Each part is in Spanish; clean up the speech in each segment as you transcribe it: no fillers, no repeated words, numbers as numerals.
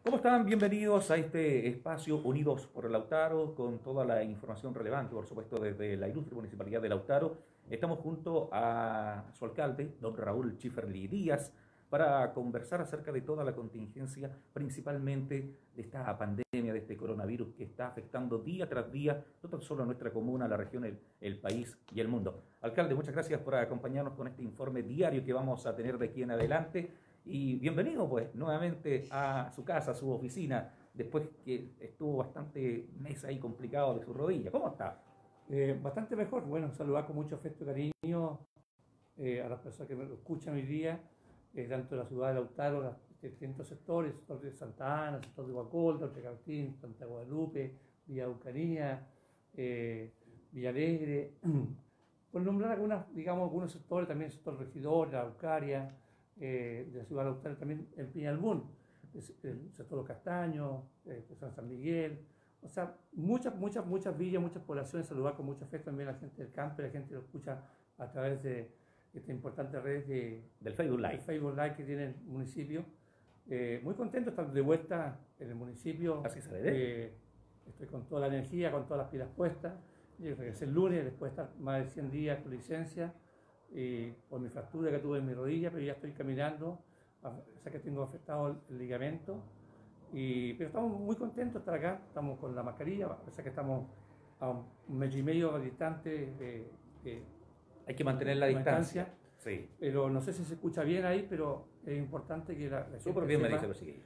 ¿Cómo están? Bienvenidos a este espacio Unidos por el Lautaro, con toda la información relevante, por supuesto, desde la ilustre Municipalidad de Lautaro. Estamos junto a su alcalde, don Raúl Schifferli Díaz, para conversar acerca de toda la contingencia, principalmente de esta pandemia, de este coronavirus que está afectando día tras día, no tan solo a nuestra comuna, la región, el país y el mundo. Alcalde, muchas gracias por acompañarnos con este informe diario que vamos a tener de aquí en adelante. Y bienvenido pues nuevamente a su casa, a su oficina, después que estuvo bastante mes ahí complicado de su rodilla. ¿Cómo está? Bastante mejor. Bueno, saludar con mucho afecto y cariño a las personas que me escuchan hoy día, tanto de la ciudad de Lautaro, los distintos sectores, el sector de Santa Ana, el sector de Guacolda, el Chacartín, Santa Guadalupe, Villa Eucanía, Villa Alegre. Por nombrar algunas, digamos, algunos sectores, también el sector regidor, la Araucaria, de la ciudad de Lautaro, también el Peñalbún, el sector de los Castaños, San Miguel. O sea, muchas villas, muchas poblaciones, saludar con mucho afecto también a la gente del campo, la gente lo escucha a través de esta importante red Del Facebook del Live. Facebook Live que tiene el municipio. Muy contento de estar de vuelta en el municipio. Así se le ve. Estoy con toda la energía, con todas las pilas puestas. Yo regresé el lunes, después de estar más de 100 días con licencia, por mi fractura que tuve en mi rodilla, pero ya estoy caminando, o sea que tengo afectado el ligamento. Pero estamos muy contentos de estar acá, estamos con la mascarilla, a pesar que estamos a un mes y medio distante Hay que mantener la distancia. Sí. pero no sé si se escucha bien ahí, pero es importante que la Súper gente bien me sepa, dice lo siguiente.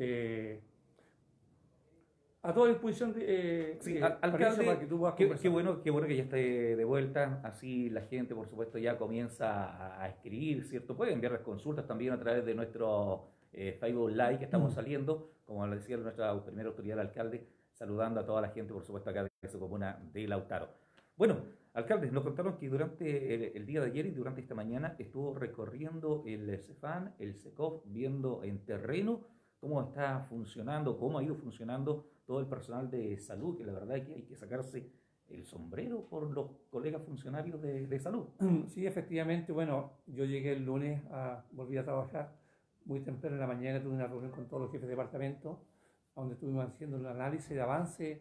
a toda disposición Sí, Patricio, para que alcalde, tú puedas qué conversar. qué bueno que ya esté de vuelta. Así la gente, por supuesto, ya comienza a escribir, ¿cierto? Puede enviar las consultas también a través de nuestro Facebook Live que estamos saliendo, como le decía nuestra primera autoridad, el alcalde, saludando a toda la gente, por supuesto, acá de su comuna de Lautaro. Bueno, alcalde, nos contaron que durante el día de ayer y durante esta mañana estuvo recorriendo el CEFAN, el SECOF, viendo en terreno cómo está funcionando, cómo ha ido funcionando todo el personal de salud, que la verdad es que hay que sacarse el sombrero por los colegas funcionarios de salud. Sí, efectivamente, bueno, yo llegué el lunes, volví a trabajar muy temprano en la mañana, tuve una reunión con todos los jefes de departamento, donde estuvimos haciendo un análisis de avance,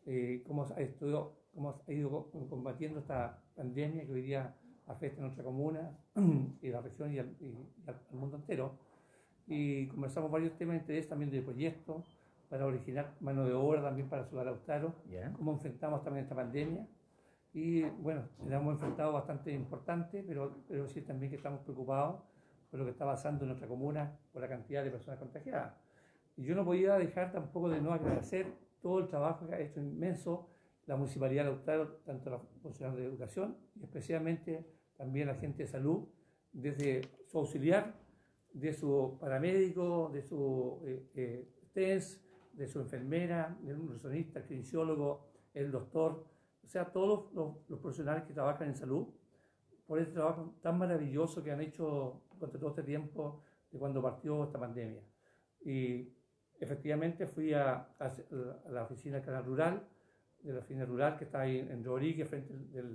cómo ha ido combatiendo esta pandemia que hoy día afecta a nuestra comuna y la región y al mundo entero. Y conversamos varios temas de interés también de proyectos para originar mano de obra también para Ciudad Lautaro, ¿Ya? cómo enfrentamos también esta pandemia. Y bueno, la hemos enfrentado bastante importante, pero sí también que estamos preocupados por lo que está pasando en nuestra comuna, por la cantidad de personas contagiadas. Y yo no podía dejar tampoco de no agradecer todo el trabajo que ha hecho inmenso la Municipalidad de Lautaro, tanto los funcionarios de educación y especialmente también la gente de salud, desde su auxiliar, de su paramédico, de su TENS, de su enfermera, del nutricionista, el kinesiólogo, el doctor, o sea, todos los profesionales que trabajan en salud, por este trabajo tan maravilloso que han hecho durante todo este tiempo de cuando partió esta pandemia. Y efectivamente fui a la oficina del Canal Rural, de la oficina rural que está ahí en Rodríguez, frente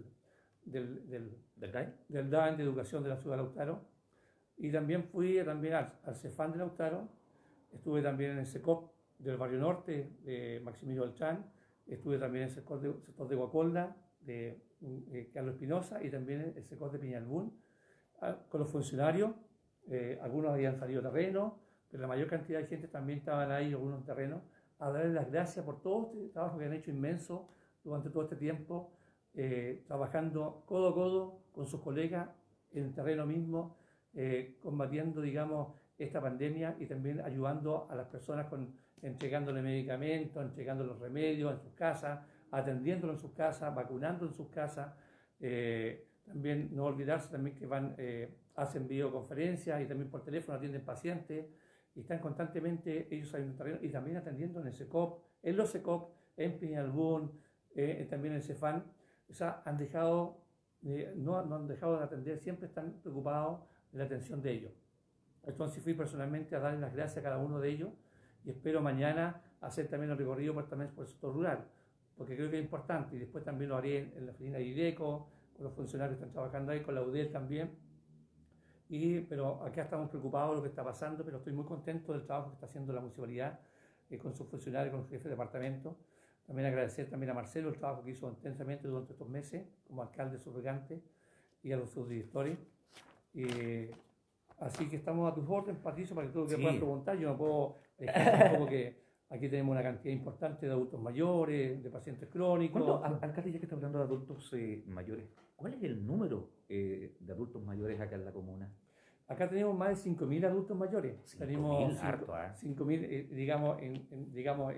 ¿Del DAI? del DAN de Educación de la Ciudad de Lautaro. Y también fui también al CEFAN de Lautaro, estuve también en el SECOP del Barrio Norte de Maximilio Alchán, estuve también en el sector de Guacolda de Carlos Espinosa y también el sector de Peñalbún, con los funcionarios. Algunos habían salido a terreno, pero la mayor cantidad de gente también estaban ahí, algunos terrenos, a darles las gracias por todo este trabajo que han hecho inmenso durante todo este tiempo, trabajando codo a codo con sus colegas en el terreno mismo, combatiendo, digamos, esta pandemia y también ayudando a las personas entregándole medicamentos, entregando los remedios en sus casas, atendiéndolo en sus casas, vacunando en sus casas. También no olvidarse también que hacen videoconferencias y también por teléfono atienden pacientes y están constantemente ellos ahí en el terreno y también atendiendo en el SECOP, en los SECOP, en Peñalbún, también en el CEFAN. O sea, no han dejado de atender, siempre están preocupados de la atención de ellos. Entonces fui personalmente a darles las gracias a cada uno de ellos y espero mañana hacer también el recorrido por el sector rural, porque creo que es importante, y después también lo haré en la oficina de IDECO, con los funcionarios que están trabajando ahí, con la UDEL también. Pero acá estamos preocupados de lo que está pasando, pero estoy muy contento del trabajo que está haciendo la municipalidad, con sus funcionarios, con los jefes de departamento. También agradecer también a Marcelo el trabajo que hizo intensamente durante estos meses como alcalde subrogante y a los subdirectores. Así que estamos a tus órdenes, Patricio, para que tú lo que puedas preguntar. Yo no puedo dejar tampoco que aquí tenemos una cantidad importante de adultos mayores, de pacientes crónicos. Alcalde, ya que está hablando de adultos mayores, ¿cuál es el número de adultos mayores acá en la comuna? Acá tenemos más de 5.000 adultos mayores. 5.000, harto, ¿eh? 5.000, digamos,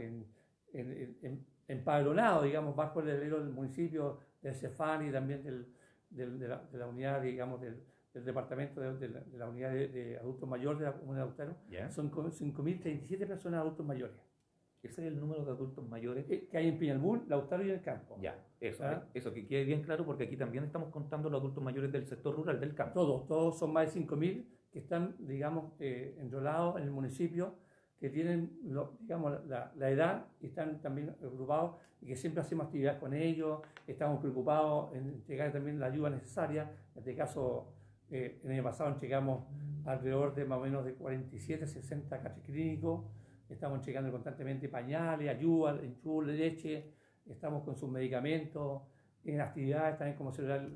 empadronados, digamos, bajo el alero del municipio, del CEFAN y también de la unidad, digamos, del departamento de la unidad de adultos mayores de la comuna de Lautaro. ¿Ya? Son 5.037 personas adultos mayores. Ese es el número de adultos mayores Que hay en Peñalbún, Lautaro y en el campo. Ya, eso que quede bien claro, porque aquí también estamos contando los adultos mayores del sector rural, del campo. Todos son más de 5.000 que están, digamos, enrolados en el municipio, que tienen, digamos, la edad y están también agrupados y que siempre hacemos actividades con ellos. Estamos preocupados en entregar también la ayuda necesaria. En este caso, el año pasado entregamos alrededor de más o menos de 47, 60 casos clínicos. Estamos entregando constantemente pañales, ayuda, enchul, leche. Estamos con sus medicamentos, en actividades también como celebrar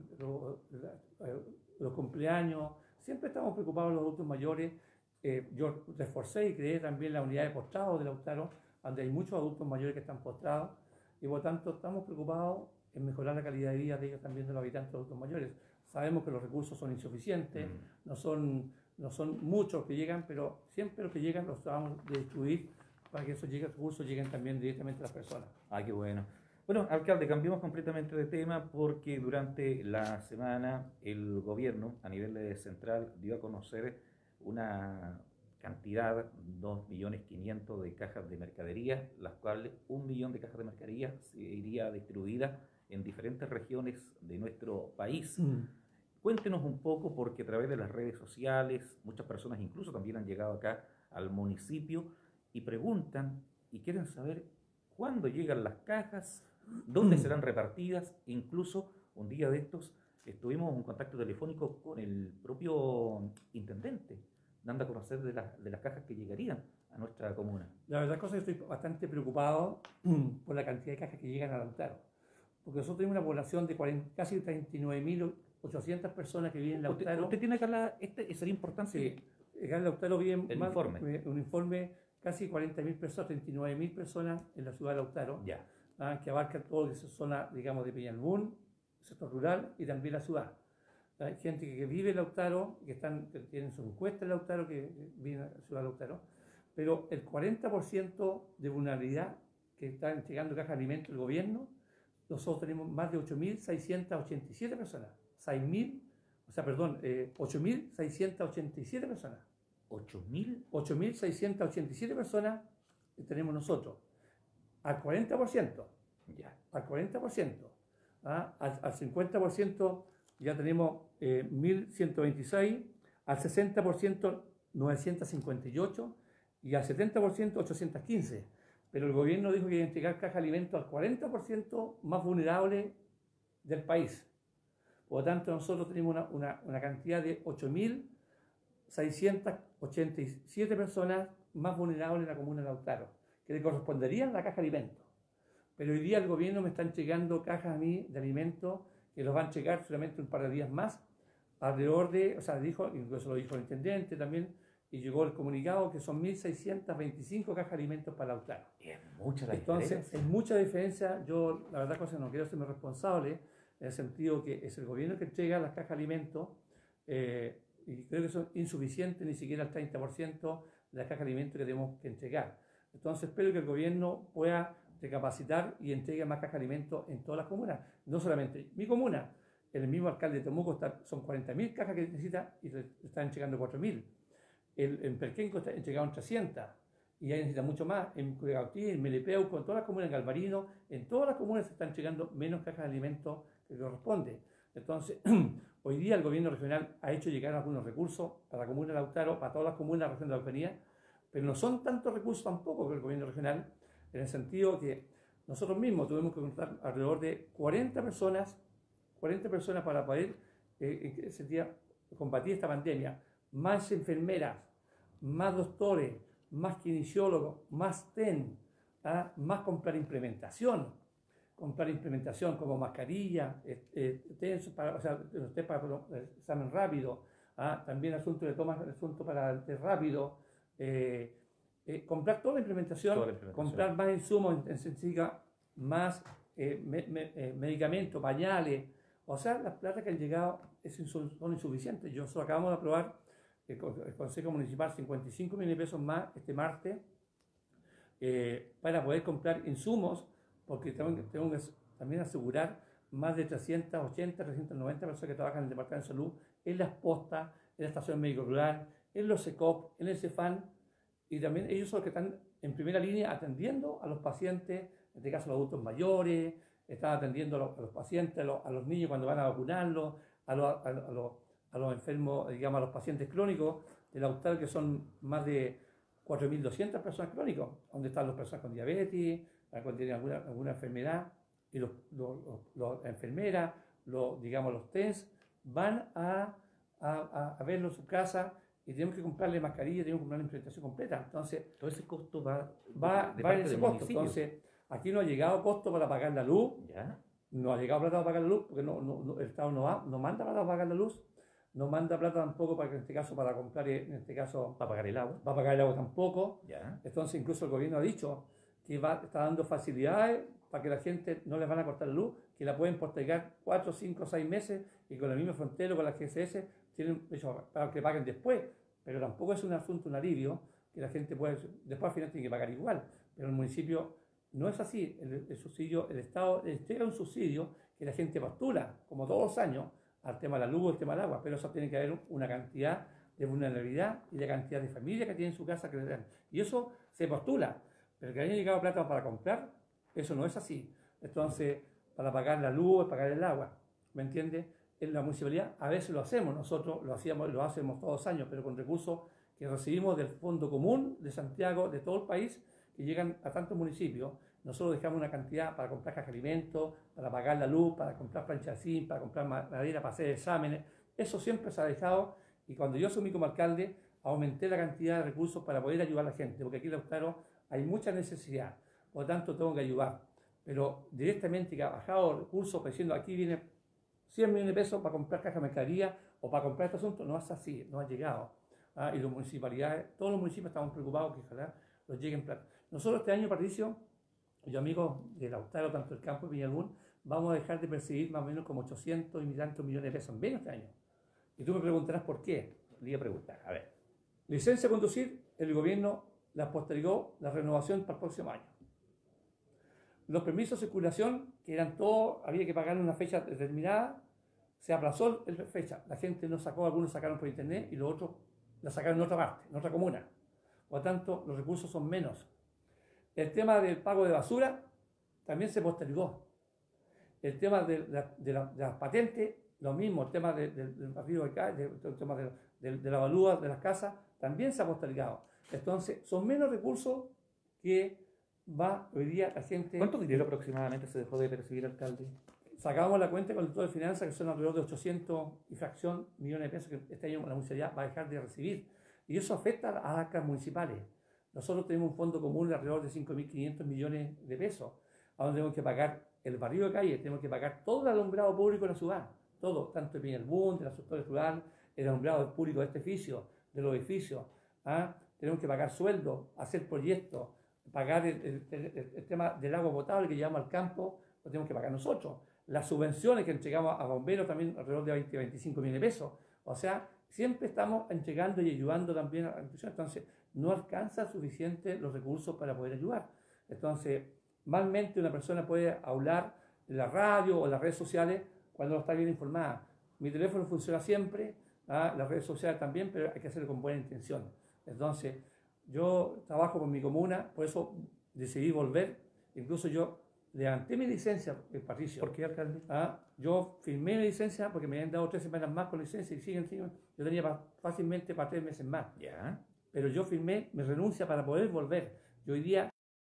los cumpleaños. Siempre estamos preocupados los adultos mayores. Yo reforcé y creé también la unidad de postrados de Lautaro, donde hay muchos adultos mayores que están postrados, y por lo tanto estamos preocupados en mejorar la calidad de vida de ellos también, de los habitantes adultos mayores. Sabemos que los recursos son insuficientes, no son muchos que llegan, pero siempre los que llegan los tratamos de distribuir para que esos recursos lleguen también directamente a las personas. Ah, qué bueno. Bueno, alcalde, cambiamos completamente de tema porque durante la semana el gobierno a nivel central dio a conocer una cantidad, 2.500.000 de cajas de mercadería, las cuales 1 millón de cajas de mercadería se iría distribuida en diferentes regiones de nuestro país. Cuéntenos un poco, porque a través de las redes sociales muchas personas incluso también han llegado acá al municipio y preguntan y quieren saber cuándo llegan las cajas, dónde serán repartidas. Incluso un día de estos estuvimos en contacto telefónico con el propio intendente, dando a conocer de las cajas que llegarían a nuestra comuna. La verdad es que estoy bastante preocupado por la cantidad de cajas que llegan a Lautaro, porque nosotros tenemos una población de casi 39.800 personas que viven en Lautaro. ¿Usted tiene acá sería importante? Sí, acá en Lautaro viven un informe casi 40.000 personas, 39.000 personas en la ciudad de Lautaro, que abarca todo lo que es zona, digamos, de Peñalbún, sector rural y también la ciudad. Hay gente que vive en Lautaro, que tienen su encuesta en Lautaro, que vive en la ciudad de Lautaro, pero el 40% de vulnerabilidad que está entregando caja de alimentos el gobierno, nosotros tenemos más de 8.687 personas. 8.687 personas. 8.687 personas que tenemos nosotros. Al 40%. Al 40%. Al 50% ya tenemos 1.126, al 60% 958 y al 70% 815. Pero el gobierno dijo que iba a entregar caja de alimentos al 40% más vulnerable del país. Por lo tanto, nosotros tenemos una cantidad de 8.687 personas más vulnerables en la comuna de Lautaro, que le corresponderían la caja de alimentos. Pero hoy día el gobierno me está entregando cajas a mí de alimentos que los van a entregar solamente un par de días más, alrededor de, incluso lo dijo el intendente también, y llegó el comunicado que son 1.625 cajas de alimentos para Lautaro. Es mucha la Entonces, diferencia. es mucha diferencia. Yo, la verdad, no quiero serme responsable, en el sentido que es el gobierno que entrega las cajas de alimentos, y creo que son insuficientes, ni siquiera el 30% de las cajas de alimentos que tenemos que entregar. Entonces, espero que el gobierno pueda recapacitar y entregue más cajas de alimentos en todas las comunas, no solamente mi comuna. El mismo alcalde de Temuco son 40.000 cajas que necesita y le están entregando 4.000. En Perquenco está entregado 300 y ahí necesita mucho más. En Curegautí, en Melipeuco, en todas las comunas, en Galvarino, en todas las comunas se están entregando menos cajas de alimentos que corresponde. Entonces, hoy día el gobierno regional ha hecho llegar algunos recursos para la comuna de Lautaro, para todas las comunas de la región de la Araucanía, pero no son tantos recursos tampoco que el gobierno regional, en el sentido que nosotros mismos tuvimos que contar alrededor de 40 personas para poder combatir esta pandemia, más enfermeras, más doctores, más kinesiólogo, más TEN, más comprar implementación como mascarilla, test para, o sea, los test para examen rápido, también asunto de tomas, asunto para el test rápido, comprar toda la implementación, comprar más insumos en sencilla, más medicamentos, pañales, o sea, las plata que han llegado son insuficientes. Nosotros acabamos de aprobar el Consejo Municipal 55 millones de pesos más este martes para poder comprar insumos, porque tengo que también asegurar más de 380, 390 personas que trabajan en el Departamento de Salud, en las postas, en la Estación Médico Rural, en los CECOP, en el CEFAN, y también ellos son los que están en primera línea atendiendo a los pacientes, en este caso a los adultos mayores, están atendiendo a los pacientes, a los niños cuando van a vacunarlos, a los enfermos, digamos, a los pacientes crónicos del Lautaro, que son más de 4.200 personas crónicas, donde están las personas con diabetes, cuando tienen alguna enfermedad, y las enfermeras, digamos, los TENS, van a verlo en su casa y tenemos que comprarle mascarilla, tenemos que comprarle implementación completa. Entonces, todo ese costo va en ese costo. Entonces, aquí no ha llegado costo para pagar la luz, ¿ya? No ha llegado plata para pagar la luz, porque el Estado no manda plata para pagar la luz, no manda plata tampoco para que en este caso para comprar, en este caso, para pagar el agua. Para pagar el agua tampoco. ¿Ya? Entonces, incluso el gobierno ha dicho que está dando facilidades para que la gente no les van a cortar la luz, que la pueden postergar 4, 5, 6 meses y con el mismo frontero, con la GSS, tienen hecho para que paguen después. Pero tampoco es un asunto, un alivio, que la gente puede, después al final tiene que pagar igual. Pero el municipio no es así. El subsidio, el Estado entrega un subsidio que la gente postula, como todos los años, al tema de la luz, al tema del agua, pero eso tiene que haber una cantidad de vulnerabilidad y de cantidad de familias que tienen en su casa que le dan. Y eso se postula, pero que haya llegado plata para comprar, eso no es así. Entonces, para pagar la luz, pagar el agua, ¿me entiendes? En la municipalidad a veces lo hacemos, nosotros lo hacemos todos los años, pero con recursos que recibimos del Fondo Común de Santiago, de todo el país, que llegan a tantos municipios. Nosotros dejamos una cantidad para comprar cajas de alimentos, para pagar la luz, para comprar planchacín, para comprar madera, para hacer exámenes. Eso siempre se ha dejado, y cuando yo asumí como alcalde, aumenté la cantidad de recursos para poder ayudar a la gente, porque aquí en Lautaro hay mucha necesidad, por lo tanto tengo que ayudar. Pero directamente que ha bajado recursos, diciendo aquí viene 100 millones de pesos para comprar cajas de mercadería o para comprar este asunto, no es así, no ha llegado. Y las municipalidades, todos los municipios estamos preocupados que ojalá los lleguen plata. Nosotros este año, Patricio, yo amigos de Lautaro, tanto el campo y Viñalbún, vamos a dejar de percibir más o menos como 800 y tantos millones de pesos menos este año. Y tú me preguntarás por qué. Le iba a preguntar, a ver. Licencia de conducir, el gobierno la postergó la renovación para el próximo año. Los permisos de circulación, que eran todos, había que pagar una fecha determinada, se aplazó la fecha. La gente no sacó, algunos sacaron por internet y los otros la sacaron en otra parte, en otra comuna. Por lo tanto, los recursos son menos. El tema del pago de basura también se postergó. El tema de las patentes, lo mismo. El tema del barrio de acá, el tema de la avalúa de las casas, también se ha postergado. Entonces, son menos recursos que va hoy día la gente. ¿Cuánto dinero aproximadamente se dejó de percibir, alcalde? Sacamos la cuenta con el todo de finanzas, que son alrededor de 800 y fracción millones de pesos que este año la municipalidad va a dejar de recibir. Y eso afecta a las arcas municipales. Nosotros tenemos un fondo común de alrededor de 5.500 millones de pesos, a donde tenemos que pagar el barrio de calle, tenemos que pagar todo el alumbrado público de la ciudad, todo, tanto el Viñalbún, de la sectores rural, el alumbrado público de este edificio, de los edificios. Tenemos que pagar sueldos, hacer proyectos, pagar el tema del agua potable que llevamos al campo, lo tenemos que pagar nosotros. Las subvenciones que entregamos a bomberos también alrededor de 25 millones de pesos. O sea, siempre estamos entregando y ayudando también a la institución. Entonces, no alcanza suficiente los recursos para poder ayudar. Entonces, malmente una persona puede hablar de la radio o las redes sociales cuando no está bien informada. Mi teléfono funciona siempre, las redes sociales también, pero hay que hacerlo con buena intención. Entonces, yo trabajo con mi comuna, por eso decidí volver. Incluso yo levanté mi licencia, Patricio. ¿Por qué, alcalde? Yo firmé mi licencia porque me habían dado 3 semanas más con licencia y siguen. Yo tenía fácilmente para 3 meses más. Ya. Pero yo firmé mi renuncia para poder volver. Yo hoy día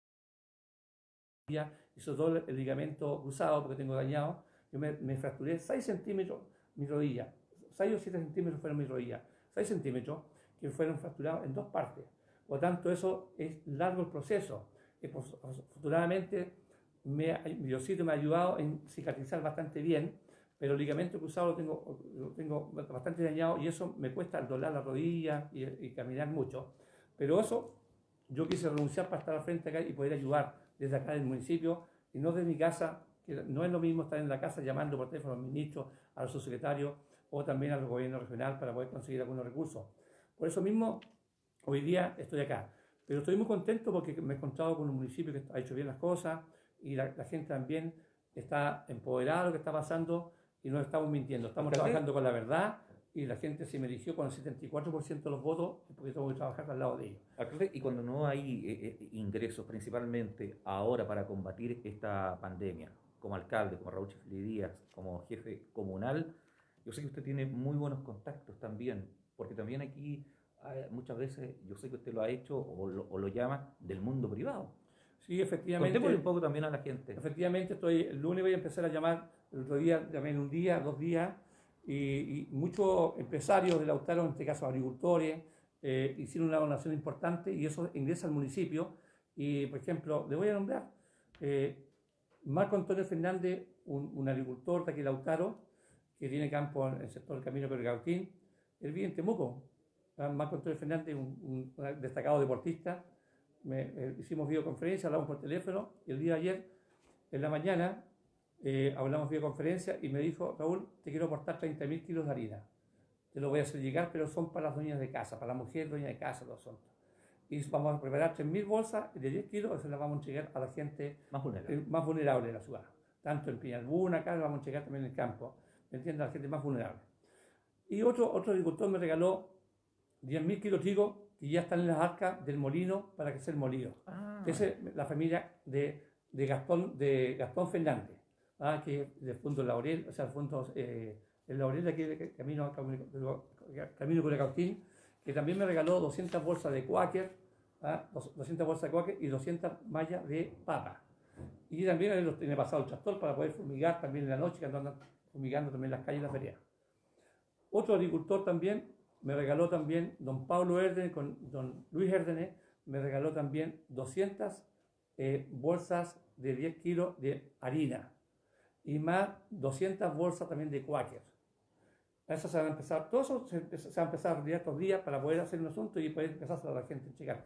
hizo todo el ligamento cruzado porque tengo dañado. Yo me fracturé 6 centímetros mi rodilla. 6 o 7 centímetros fueron mi rodilla. 6 centímetros que fueron fracturados en 2 partes. Por lo tanto, eso es largo el proceso. Afortunadamente, mi osito me ha ayudado en cicatrizar bastante bien, pero el ligamento cruzado lo tengo bastante dañado y eso me cuesta doblar la rodilla y caminar mucho. Pero eso yo quise renunciar para estar al frente acá y poder ayudar desde acá del municipio y no desde mi casa, que no es lo mismo estar en la casa llamando por teléfono al ministro, a los subsecretarios o también al gobierno regional para poder conseguir algunos recursos. Por eso mismo, hoy día estoy acá. Pero estoy muy contento porque me he encontrado con un municipio que ha hecho bien las cosas y la gente también está empoderada de lo que está pasando y no estamos mintiendo. Estamos trabajando con la verdad y la gente se me eligió con el 74% de los votos porque tengo que trabajar al lado de ellos. Alcalde, y cuando no hay ingresos, principalmente ahora para combatir esta pandemia, como alcalde, como Raúl Chifley Díaz, como jefe comunal, yo sé que usted tiene muy buenos contactos también, porque también aquí muchas veces, yo sé que usted lo ha hecho o lo llama del mundo privado. Sí, efectivamente. Contémosle un poco también a la gente. Efectivamente, el lunes voy a empezar a llamar, el otro día llamé en un día, 2 días, y muchos empresarios de Lautaro, en este caso agricultores, hicieron una donación importante y eso ingresa al municipio. Y, por ejemplo, le voy a nombrar Marco Antonio Fernández, un agricultor de aquí de Lautaro, que tiene campo en el sector del Camino Peregautín. Él vive en Temuco. Marco Antonio Fernández, un destacado deportista. Hicimos videoconferencia, hablamos por teléfono y el día de ayer, en la mañana, hablamos videoconferencia y me dijo: Raúl, te quiero aportar 30.000 kilos de harina. Te lo voy a hacer llegar, pero son para las dueñas de casa, para la mujer dueña de casa, los son. Y vamos a preparar 3.000 bolsas de 10 kilos, se las vamos a entregar a la gente más vulnerable de la ciudad. Tanto en Peñalbuna, acá, las vamos a entregar también en el campo. ¿Me entiendes? A la gente más vulnerable. Y otro agricultor me regaló 10.000 kilos de trigo y ya están en las arcas del molino para que sea el molido. Esa es la familia de Gastón Fernández, que es del Fondo Laurel, o sea, el Fondo el Laurel de aquí de Camino Curacautín, que también me regaló 200 bolsas de Quaker, 200 bolsas de Quaker y 200 mallas de papa. Y también él los tiene pasado el tractor para poder fumigar también en la noche, que andan fumigando también las calles y las ferias. Otro agricultor también me regaló también, don Pablo Erdene, con don Luis Erdene, me regaló también 200 bolsas de 10 kilos de harina y más 200 bolsas también de Quaker. Eso se va a empezar, todo eso se va a empezar a realizar estos días para poder hacer un asunto y poder empezar a la gente, llegar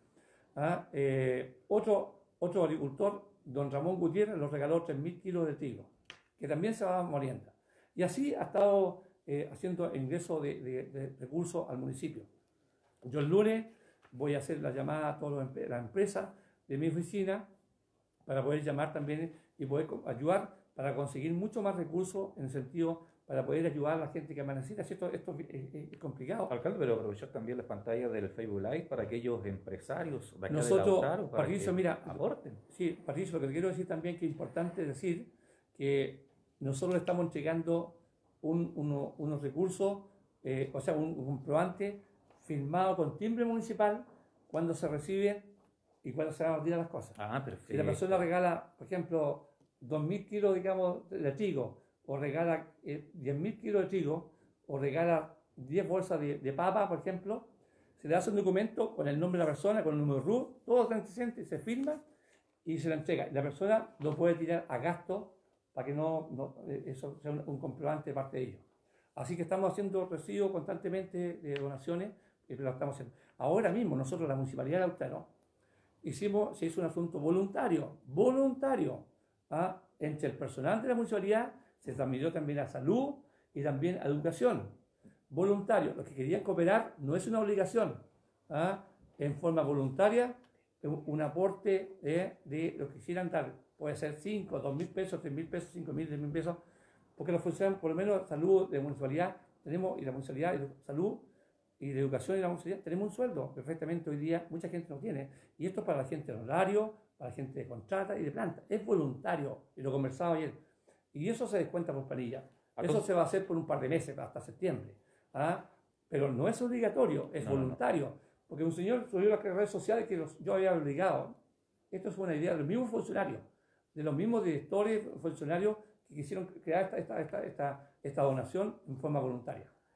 gente. Otro agricultor, don Ramón Gutiérrez, nos regaló 3.000 kilos de trigo, que también se va moliendo. Y así ha estado haciendo ingreso de recursos al municipio. Yo el lunes voy a hacer la llamada a todas las empresas de mi oficina para poder llamar también y poder ayudar para conseguir mucho más recursos en el sentido para poder ayudar a la gente que más necesita. Esto es complicado. Alcalde, pero aprovechar también las pantallas del Facebook Live para aquellos empresarios de acá Nosotros, de Lautaro, para Patricio, que mira, aporten. Sí, Patricio, lo que quiero decir también que es importante decir que nosotros le estamos entregando unos recursos, o sea, un comprobante firmado con timbre municipal cuando se recibe y cuando se van a retirar las cosas. Perfecto. Si la persona regala, por ejemplo, 2.000 kilos, digamos, de trigo, o regala 10.000 kilos de trigo, o regala 10 bolsas de papa, por ejemplo, se le hace un documento con el nombre de la persona, con el número RU, todo el antecedente, se firma y se le entrega. Y la persona lo puede tirar a gasto para que eso sea un comprobante de parte de ellos. Así que estamos haciendo residuos constantemente de donaciones, y lo estamos haciendo. Ahora mismo nosotros, la Municipalidad de Lautaro, se hizo un asunto voluntario, entre el personal de la municipalidad, se transmitió también a salud y también a educación. Voluntario, los que querían cooperar no es una obligación, en forma voluntaria, un aporte de lo que quisieran dar, puede ser 5, 2.000 pesos, 3.000 pesos, 5.000, 10.000 pesos, porque los funcionarios, por lo menos salud de municipalidad, tenemos, y la municipalidad de salud y de educación y la municipalidad, tenemos un sueldo, perfectamente hoy día mucha gente no tiene, y esto es para la gente de horario, para la gente de contrata y de planta, es voluntario, y lo conversaba ayer, y eso se descuenta por planilla, eso se va a hacer por un par de meses, hasta septiembre, pero no es obligatorio, es voluntario, porque un señor subió a las redes sociales que yo había obligado. Esto es una idea de los mismos funcionarios, de los mismos directores, funcionarios que quisieron crear esta donación en forma voluntaria.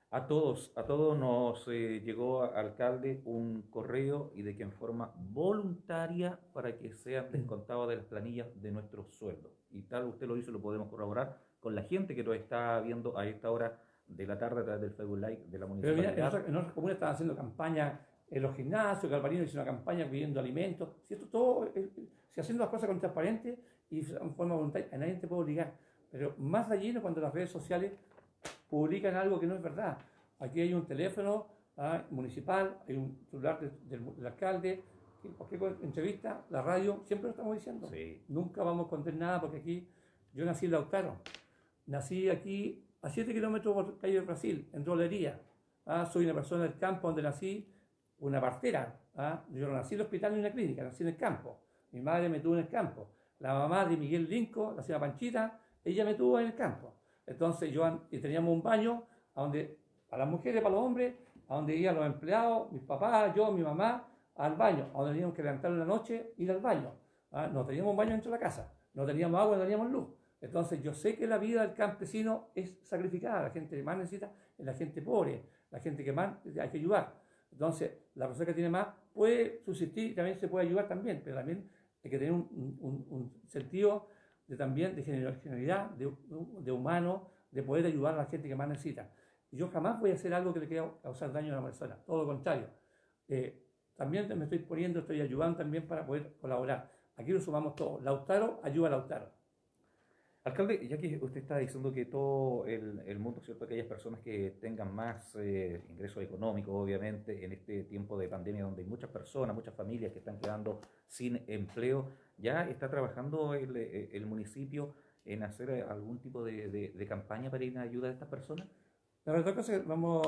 A todos nos llegó, alcalde, un correo y de que en forma voluntaria para que sean descontados de las planillas de nuestros sueldos. Y tal usted lo hizo, lo podemos corroborar con la gente que nos está viendo a esta hora de la tarde a través del Facebook Live de la Pero mira, municipalidad. en otras comunas están haciendo campañas en los gimnasios, Galvarino hizo una campaña pidiendo alimentos. Si esto todo, si haciendo las cosas con transparente y en forma voluntaria, a nadie te puede obligar. Pero más relleno cuando las redes sociales publican algo que no es verdad. Aquí hay un teléfono municipal, hay un celular del alcalde, que cualquier entrevista, la radio, siempre lo estamos diciendo. Sí. Nunca vamos a esconder nada porque aquí, yo nací en Lautaro, nací aquí a 7 kilómetros por calle del Brasil, en Rolería. Soy una persona del campo donde nací, una partera. Yo no nací en el hospital ni en una clínica, nací en el campo. Mi madre me tuvo en el campo. La mamá de Miguel Linco, la señora Panchita, ella me tuvo en el campo. Entonces y teníamos un baño a donde, para las mujeres, para los hombres, a donde iban los empleados, mis papás, yo, mi mamá, al baño, a donde teníamos que levantar en la noche, ir al baño. No teníamos un baño dentro de la casa, no teníamos agua, no teníamos luz. Entonces yo sé que la vida del campesino es sacrificada, la gente que más necesita es la gente pobre, la gente que más hay que ayudar. Entonces la persona que tiene más puede subsistir y también se puede ayudar también, pero también hay que tener un sentido también de generosidad, de humano, de poder ayudar a la gente que más necesita. Y yo jamás voy a hacer algo que le quiera causar daño a una persona, todo lo contrario. También me estoy ayudando también para poder colaborar. Aquí lo sumamos todo. Lautaro ayuda a Lautaro. Alcalde, ya que usted está diciendo que todo el mundo, ¿cierto? Aquellas personas que tengan más ingresos económicos, obviamente, en este tiempo de pandemia donde hay muchas personas, muchas familias que están quedando sin empleo, ¿ya está trabajando el municipio en hacer algún tipo de campaña para ir en ayuda a estas personas? La verdad que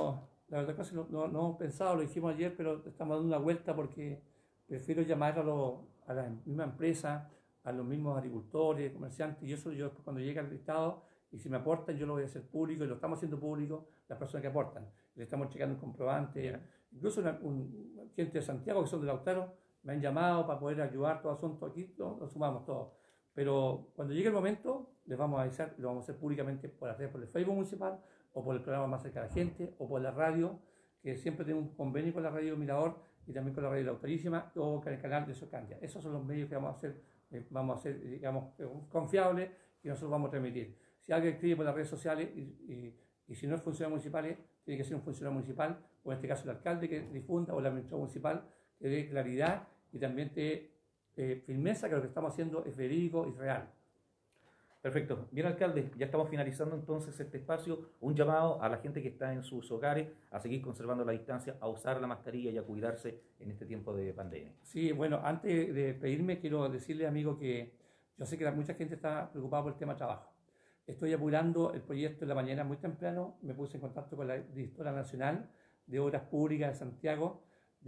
no hemos pensado, lo dijimos ayer, pero estamos dando una vuelta porque prefiero llamar a la misma empresa, a los mismos agricultores, comerciantes, y eso yo cuando llegue al listado, y si me aportan, yo lo voy a hacer público, y lo estamos haciendo público, las personas que aportan. Le estamos checando un comprobante. Yeah. Incluso gente de Santiago, que son de Lautaro, me han llamado para poder ayudar, todo asunto aquí, lo sumamos todo. Pero cuando llegue el momento, les vamos a avisar, lo vamos a hacer públicamente por el Facebook municipal, o por el programa Más cerca de la gente, o por la radio, que siempre tengo un convenio con la radio Mirador, y también con la radio Lautarísima, o con el canal de Socandia. Esos son los medios que vamos a hacer, digamos, confiables, y nosotros vamos a transmitir. Si alguien escribe por las redes sociales y si no es funcionario municipal, tiene que ser un funcionario municipal, o en este caso el alcalde que difunda, o el administrador municipal que dé claridad y también dé firmeza que lo que estamos haciendo es verídico y real. Perfecto. Bien, alcalde, ya estamos finalizando entonces este espacio. Un llamado a la gente que está en sus hogares a seguir conservando la distancia, a usar la mascarilla y a cuidarse en este tiempo de pandemia. Sí, bueno, antes de pedirme, quiero decirle, amigo, que yo sé que mucha gente está preocupada por el tema trabajo. Estoy apurando el proyecto en la mañana muy temprano. Me puse en contacto con la directora nacional de Obras Públicas de Santiago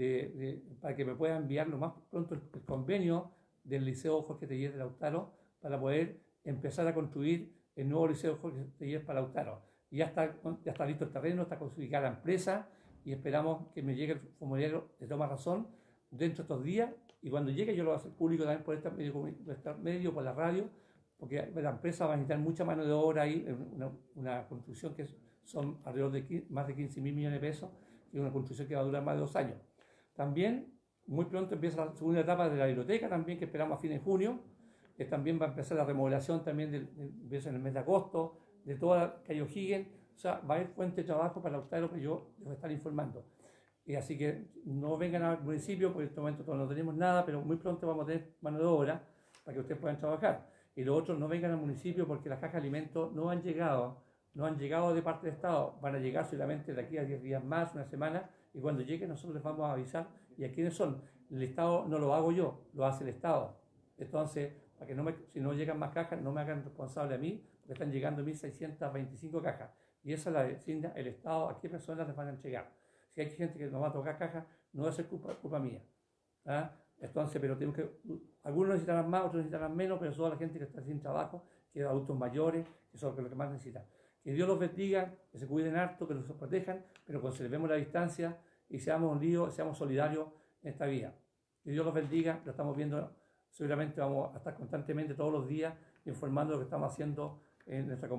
para que me pueda enviar lo más pronto el convenio del Liceo Jorge Teillier de Lautaro para poder empezar a construir el nuevo Liceo Jorge Teillier para Lautaro. Ya está listo el terreno, está clasificada la empresa y esperamos que me llegue el formulario de toma razón dentro de estos días, y cuando llegue yo lo voy a hacer público también por este medio, por la radio, porque la empresa va a necesitar mucha mano de obra ahí, una construcción que son alrededor de más de 15.000 millones de pesos, y una construcción que va a durar más de 2 años. También muy pronto empieza la segunda etapa de la biblioteca, también que esperamos a fines de junio, que también va a empezar la remodelación también en el mes de agosto, de toda la calle O'Higgins. O sea, va a haber fuente de trabajo para Lautaro que yo les voy a estar informando. Y así que no vengan al municipio, porque en este momento todavía no tenemos nada, pero muy pronto vamos a tener mano de obra para que ustedes puedan trabajar. Y los otros no vengan al municipio porque las cajas de alimentos no han llegado de parte del Estado, van a llegar solamente de aquí a 10 días más, una semana, y cuando lleguen nosotros les vamos a avisar. ¿Y a quiénes son? El Estado no lo hago yo, lo hace el Estado. Entonces, para que si no llegan más cajas, no me hagan responsable a mí, porque están llegando 1.625 cajas. Y esa la designa el Estado, a qué personas les van a entregar. Si hay gente que nos va a tocar cajas, no va a ser culpa mía. Entonces, pero algunos necesitarán más, otros necesitarán menos, pero toda la gente que está sin trabajo, que es adultos mayores, que son los que más necesitan. Que Dios los bendiga, que se cuiden harto, que los protejan, pero conservemos la distancia y seamos unidos, seamos solidarios en esta vida. Que Dios los bendiga, lo estamos viendo, seguramente vamos a estar constantemente todos los días informando lo que estamos haciendo en nuestra comuna.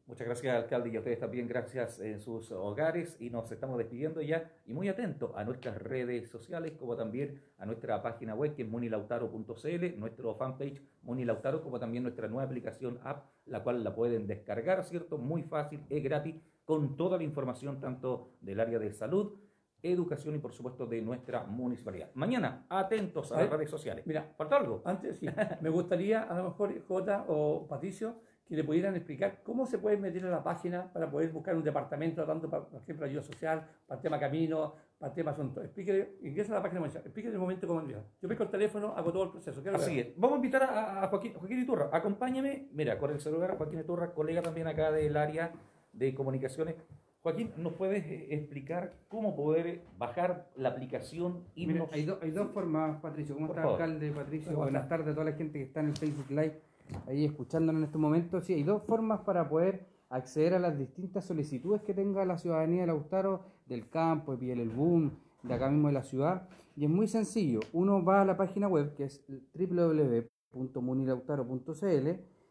Muchas gracias, alcalde, y a ustedes también, gracias en sus hogares. Y nos estamos despidiendo ya, y muy atentos a nuestras redes sociales, como también a nuestra página web, que es munilautaro.cl, nuestro fanpage Munilautaro, como también nuestra nueva aplicación app, la cual la pueden descargar, ¿cierto? Muy fácil, es gratis, con toda la información tanto del área de salud, educación y por supuesto de nuestra municipalidad. Mañana, atentos a las redes sociales. Mira, ¿falta algo? Antes sí, me gustaría a lo mejor Jota o Patricio que le pudieran explicar cómo se puede meter a la página para poder buscar un departamento, tanto para, por ejemplo, ayuda social, para el tema camino, para el tema asunto. Explíquele, ingresa a la página municipal, explíquele el momento cómo enviar. Yo pesco el teléfono, hago todo el proceso. Así es. Vamos a invitar a Joaquín Iturra. Acompáñeme, mira, con el celular, Joaquín Iturra, colega también acá del área de comunicaciones. Joaquín, ¿nos puedes explicar cómo poder bajar la aplicación Mira, hay dos formas, Patricio. ¿Cómo está, alcalde? Patricio, buenas tardes a toda la gente que está en el Facebook Live, ahí escuchándonos en estos momentos. Sí, hay dos formas para poder acceder a las distintas solicitudes que tenga la ciudadanía de Lautaro, del campo, de Piel el Boom, de acá mismo de la ciudad. Y es muy sencillo. Uno va a la página web, que es www.munilautaro.cl,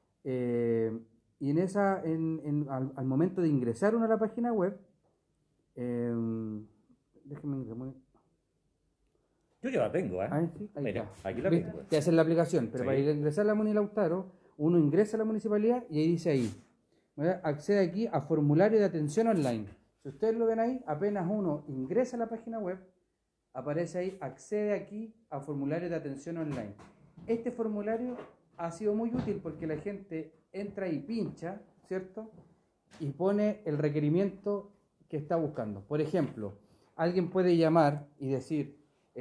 y en esa, al momento de ingresar uno a la página web, déjenme ingresar. Yo ya la tengo, ¿eh? Ahí, sí, ahí mira, está. aquí la tengo. Te hacen la aplicación, pero Sí. para ingresar a la Munilautaro, uno ingresa a la municipalidad y ahí dice ahí, ¿verdad? Accede aquí a formulario de atención online. Si ustedes lo ven ahí, apenas uno ingresa a la página web, aparece ahí, accede aquí a formulario de atención online. Este formulario ha sido muy útil porque la gente entra y pincha, ¿cierto? Y pone el requerimiento que está buscando. Por ejemplo, alguien puede llamar y decir,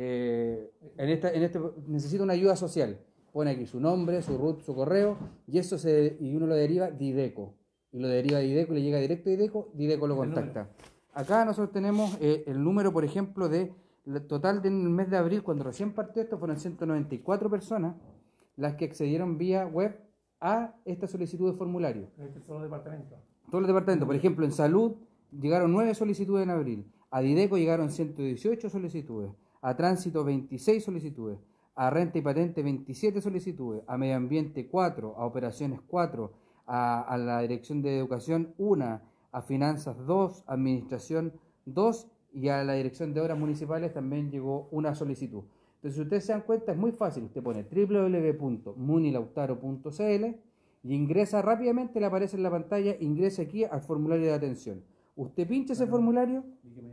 necesito una ayuda social. Pone aquí su nombre, su root, su correo, y y uno lo deriva de IDECO. Y lo deriva de IDECO, le llega directo a IDECO, IDECO lo contacta. Acá nosotros tenemos el número, por ejemplo, total del mes de abril, cuando recién partió esto, fueron 194 personas las que accedieron vía web a esta solicitud de formulario. Todos los departamentos. Todos los departamentos. Por ejemplo, en salud llegaron 9 solicitudes en abril. A Dideco llegaron 118 solicitudes. A tránsito 26 solicitudes. A renta y patente 27 solicitudes. A medio ambiente 4. A operaciones 4. A la dirección de educación 1. A finanzas 2. Administración 2. Y a la dirección de obras municipales también llegó una solicitud. Entonces, si ustedes se dan cuenta, es muy fácil. Usted pone www.munilautaro.cl y ingresa rápidamente, le aparece en la pantalla, ingresa aquí al formulario de atención. Usted pincha ese formulario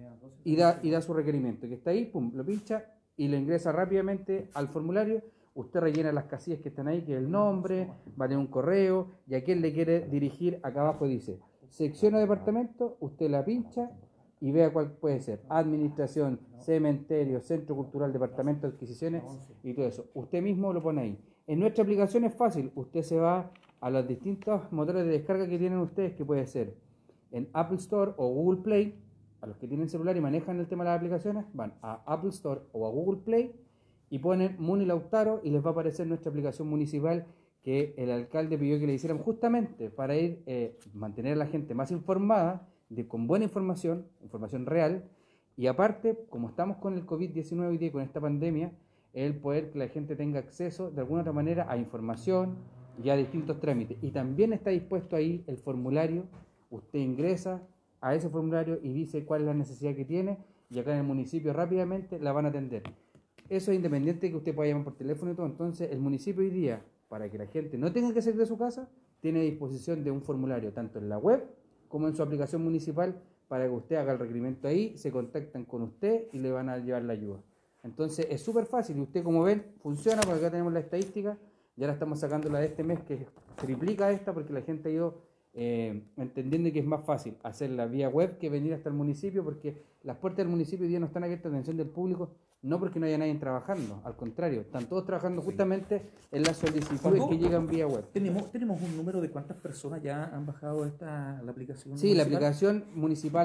y da su requerimiento, que está ahí, pum, lo pincha y lo ingresa rápidamente al formulario. Usted rellena las casillas que están ahí, que es el nombre, va a tener un correo, y a quién le quiere dirigir, acá abajo dice, sección o departamento, usted la pincha y vea cuál puede ser. Administración, cementerio, centro cultural, departamento de adquisiciones y todo eso. Usted mismo lo pone ahí. En nuestra aplicación es fácil. Usted se va a los distintos motores de descarga que tienen ustedes, que puede ser en Apple Store o Google Play. A los que tienen celular y manejan el tema de las aplicaciones, van a Apple Store o a Google Play y ponen Munilautaro y les va a aparecer nuestra aplicación municipal que el alcalde pidió que le hicieran justamente para mantener a la gente más informada, con buena información real, y aparte, como estamos con el COVID-19 hoy día, con esta pandemia, el poder que la gente tenga acceso de alguna otra manera a información y a distintos trámites. Y también está dispuesto ahí el formulario, usted ingresa a ese formulario y dice cuál es la necesidad que tiene, y acá en el municipio rápidamente la van a atender. Eso es independiente de que usted pueda llamar por teléfono y todo. Entonces, el municipio hoy día, para que la gente no tenga que salir de su casa, tiene a disposición de un formulario, tanto en la web como en su aplicación municipal, para que usted haga el requerimiento ahí, se contactan con usted y le van a llevar la ayuda. Entonces es súper fácil y usted, como ven, funciona, porque acá tenemos la estadística, ya la estamos sacando la de este mes, que triplica esta, porque la gente ha ido entendiendo que es más fácil hacerla vía web que venir hasta el municipio, porque las puertas del municipio hoy día no están abiertas a atención del público, no porque no haya nadie trabajando, al contrario, están todos trabajando justamente en las solicitudes que llegan vía web. ¿Tenemos un número de cuántas personas ya han bajado la aplicación? Sí, la aplicación municipal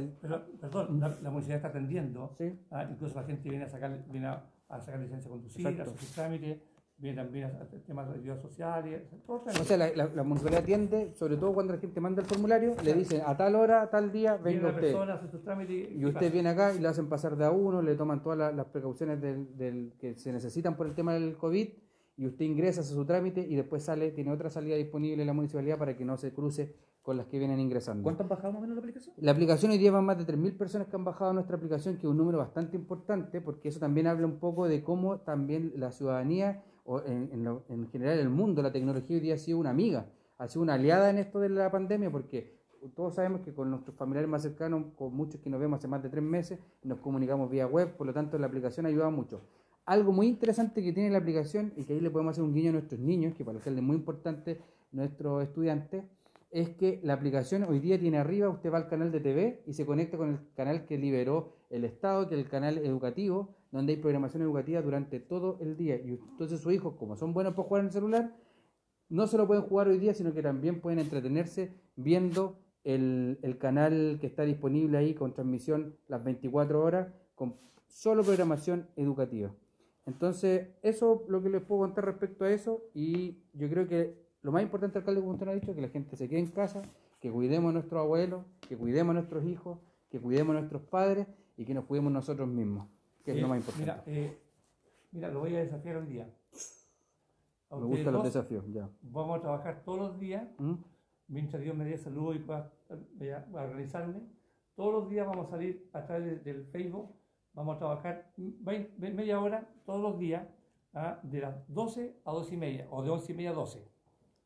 Perdón, la municipalidad está atendiendo, ¿Sí? incluso la gente viene a sacar licencia de conducir, Exacto. a hacer sus trámites, viene también a temas de ayudas sociales, todo O sea, la municipalidad atiende, sobre todo cuando la gente manda el formulario, le dicen a tal hora, a tal día, viene venga la usted. persona, hace sus trámites Y usted viene acá y le hacen pasar de a uno, le toman todas las precauciones que se necesitan por el tema del COVID y usted ingresa, hace su trámite y después sale, tiene otra salida disponible en la municipalidad para que no se cruce con las que vienen ingresando. ¿Cuánto han bajado más o menos la aplicación? La aplicación hoy día van más de 3.000 personas que han bajado nuestra aplicación, que es un número bastante importante, porque eso también habla un poco de cómo también la ciudadanía, o en general el mundo, la tecnología hoy día ha sido una amiga, ha sido una aliada en esto de la pandemia, porque todos sabemos que con nuestros familiares más cercanos, con muchos que nos vemos hace más de 3 meses, nos comunicamos vía web, por lo tanto la aplicación ayuda mucho. Algo muy interesante que tiene la aplicación, y que ahí le podemos hacer un guiño a nuestros niños, que para el alcalde es muy importante, nuestros estudiantes, es que la aplicación hoy día tiene arriba, usted va al canal de TV y se conecta con el canal que liberó el Estado, que es el canal educativo, donde hay programación educativa durante todo el día. Y entonces sus hijos, como son buenos para jugar en el celular, no se lo pueden jugar hoy día, sino que también pueden entretenerse viendo el canal que está disponible ahí con transmisión las 24 horas, con solo programación educativa. Entonces, eso es lo que les puedo contar respecto a eso, y yo creo que lo más importante, alcalde, como usted nos ha dicho, es que la gente se quede en casa, que cuidemos a nuestros abuelos, que cuidemos a nuestros hijos, que cuidemos a nuestros padres y que nos cuidemos nosotros mismos, que es lo más importante. Mira, lo voy a desafiar hoy día. Me gustan los desafíos, ya. Vamos a trabajar todos los días, mientras Dios me dé salud y pueda organizarme. Todos los días vamos a salir a través del Facebook, vamos a trabajar media hora todos los días, de las 12 a 12 y media, o de 11 y media a 12.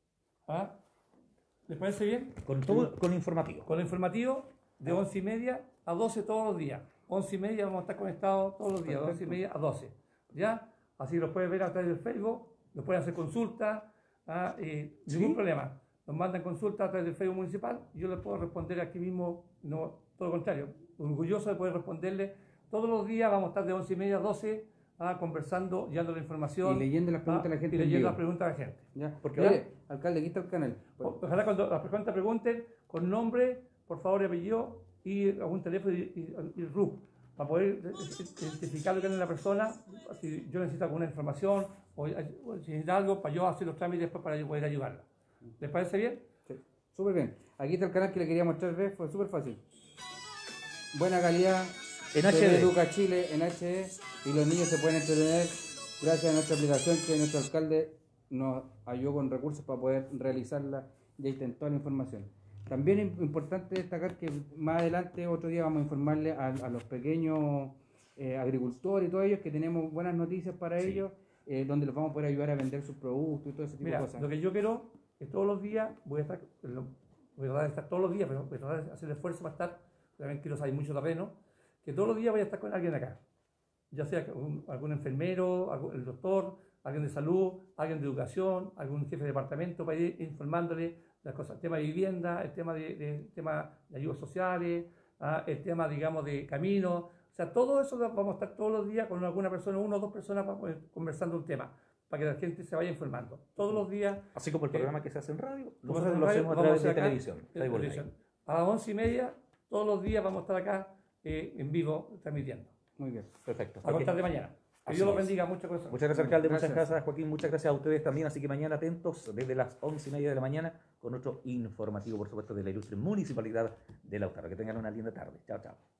¿Les parece bien? Con informativo. Con el informativo de 11 y media a 12 todos los días. 11 y media vamos a estar conectados todos los días, de 11 y media a 12. ¿Ya? Así los pueden ver a través del Facebook, los pueden hacer consultas, ningún problema. Nos mandan consultas a través del Facebook municipal y yo les puedo responder aquí mismo, no, todo lo contrario, orgulloso de poder responderles. Todos los días vamos a estar de 11 y media a 12 conversando, dando la información. Y leyendo las preguntas de la gente. Y leyendo las preguntas de la gente. ¿Ya? Porque, oye, alcalde, aquí está el canal. Ojalá cuando las personas pregunten con nombre, por favor, y apellido, y algún teléfono y RUC, para poder identificar lo que es la persona, si yo necesito alguna información o si necesita algo, para yo hacer los trámites después para yo poder ayudarla. ¿Les parece bien? Sí, súper bien. Aquí está el canal que le quería mostrar, ¿ves? Fue súper fácil. Buena calidad. En TV HD. Educa Chile, en HD, y los niños se pueden entretener gracias a nuestra aplicación que nuestro alcalde nos ayudó con recursos para poder realizarla y ahí está toda la información. También es importante destacar que más adelante, otro día, vamos a informarle a los pequeños agricultores y todos ellos que tenemos buenas noticias para ellos, donde los vamos a poder ayudar a vender sus productos y todo ese tipo de cosas. Lo que yo quiero es todos los días, voy a estar todos los días, pero voy a tratar de hacer el esfuerzo para estar, realmente quiero saber mucho terreno, que todos los días voy a estar con alguien acá, ya sea algún enfermero, el doctor, alguien de salud, alguien de educación, algún jefe de departamento, para ir informándole las cosas, el tema de vivienda, el tema tema de ayudas sociales, el tema, digamos, de caminos, o sea, todo eso vamos a estar todos los días con alguna persona, 1 o 2 personas conversando un tema, para que la gente se vaya informando, todos los días. Así como el programa que se hace en radio, nosotros lo hacemos a través de televisión. A las 11 y media, todos los días vamos a estar acá en vivo transmitiendo. Muy bien. Perfecto. A contar de mañana. Que Dios los bendiga. Muchas gracias. Muchas gracias, alcalde. Muchas gracias, Joaquín. Muchas gracias a ustedes también. Así que mañana atentos desde las 11 y media de la mañana con otro informativo, por supuesto, de la ilustre municipalidad de Lautaro. Que tengan una linda tarde. Chao, chao.